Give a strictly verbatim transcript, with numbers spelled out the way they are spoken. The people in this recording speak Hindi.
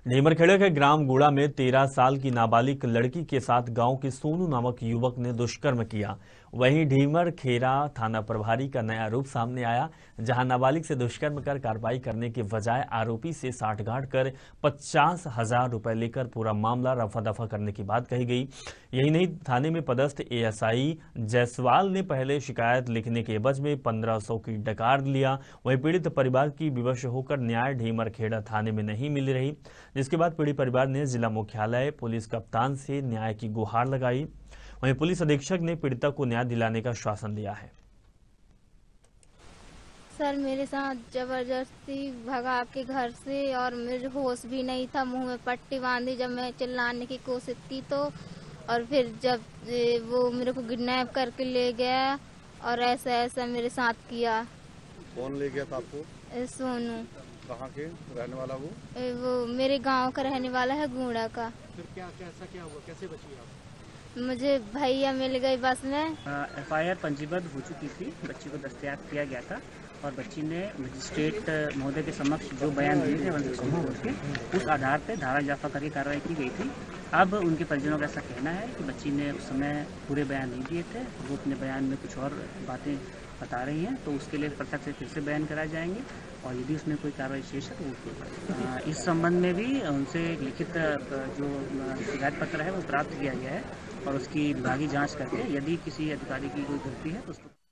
ढीमरखेड़ा के ग्राम गुड़ा में तेरह साल की नाबालिग लड़की के साथ गांव के सोनू नामक युवक ने दुष्कर्म किया। वहीं ढीमरखेड़ा थाना प्रभारी का नया रूप सामने आया, जहां नाबालिग से दुष्कर्म कर कार्रवाई करने के बजाय आरोपी से साठगांठ कर पचास हजार रुपए लेकर पूरा मामला रफा दफा करने की बात कही गई। यही नहीं, थाने में पदस्थ एएसआई जायसवाल ने पहले शिकायत लिखने के एवज में पंद्रह सौ की डकार लिया। वहीं पीड़ित परिवार की विवश होकर न्याय ढीमरखेड़ा थाने में नहीं मिल रही, जिसके बाद पीड़ित परिवार ने जिला मुख्यालय पुलिस कप्तान से न्याय की गुहार लगाई। वहीं पुलिस अधीक्षक ने पीड़िता को न्याय दिलाने का आश्वासन दिया है। सर, मेरे साथ जबरदस्ती भगा आपके घर से और मेरे होश भी नहीं था। मुंह में पट्टी बांधी जब मैं चिल्लाने की कोशिश की तो, और फिर जब वो मेरे को किडनैप करके ले गया और ऐसा ऐसा मेरे साथ किया। कौन ले गया था आपको? सोनू। कहाँ के रहने वाला वो? वो मेरे गांव का रहने वाला है, गुड़ा का। फिर क्या कैसा क्या हुआ, कैसे बची आप? मुझे भैया मिल गई बस में। एफ आई आर पंजीबद्ध हो चुकी थी, बच्ची को दस्तयाब किया गया था और बच्ची ने मजिस्ट्रेट महोदय के समक्ष जो बयान दिए थे उसके उस आधार पर धारा इजाफा करके कार्रवाई की गई थी। अब उनके परिजनों का ऐसा कहना है कि बच्ची ने उस समय पूरे बयान नहीं दिए थे, वो अपने बयान में कुछ और बातें बता रही हैं, तो उसके लिए पृथक से फिर से बयान कराए जाएंगे और यदि उसमें कोई कार्रवाई शेष है तो वो इस संबंध में भी उनसे एक लिखित जो शिकायत पत्र है वो प्राप्त किया गया है और उसकी विभागीय जांच करके यदि किसी अधिकारी की कोई गलती है तो उसको